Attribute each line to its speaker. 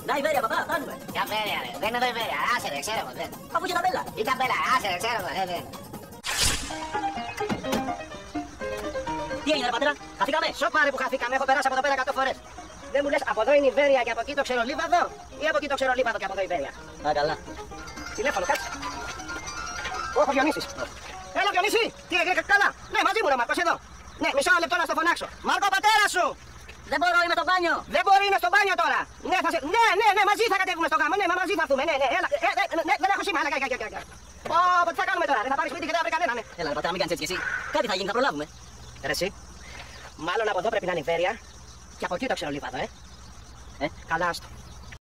Speaker 1: Να Ιβέρια, παπά, φτάνουμε.
Speaker 2: Ποια Βέρεια, ρε. Δεν είναι εδώ η Βέρεια. Άσε, ρε, ξέρω εγώ.
Speaker 1: Αφού και ταμπέλα.
Speaker 2: Η ταμπέλα, άσε, ρε, ξέρω εγώ.
Speaker 1: Τι έγινε, ρε πατέρα, χαθήκαμε.
Speaker 2: Σοπάρε που χαθήκαμε, έχω περάσει από εδώ πέρα 100 φορές. Δεν μου λες, από εδώ είναι η Βέρεια και από εκεί το ξερολίβαδο ή από εκεί το ξερολίβαδο και από εδώ η Βέρεια.
Speaker 1: Α, καλά.
Speaker 2: Τηλέφωνο, κάτσε. Όχι, Διονύσης. Έλα, Διονύση, τι έγινε, καλά. Ναι, μαζί μου, ρε Μάρκος, εδώ. Ναι, μισό λεπτό να στο φωνάξω. Μάρκο, πατέρα σου!
Speaker 1: Δεν μπορώ, είμαι στο μπάνιο.
Speaker 2: Δεν μπορεί, είναι στο μπάνιο τώρα. Ναι, ναι, μαζί θα κατέβουμε στο γάμο. Ναι, μαζί θα έρθουμε. Ναι, έλα. Δεν έχω σήμα. Τι θα κάνουμε τώρα, δεν θα πάρει σπίτι και δεν θα βρει κανένα.
Speaker 1: Έλα, ρε πατέρα, μην κάνεις έτσι κι εσύ. Κάτι θα γίνει, θα προλάβουμε.
Speaker 2: Ρε εσύ, μάλλον από εδώ πρέπει να είναι η Βέρεια και από εκεί το ξερολίβαδο, Καλά, άστο.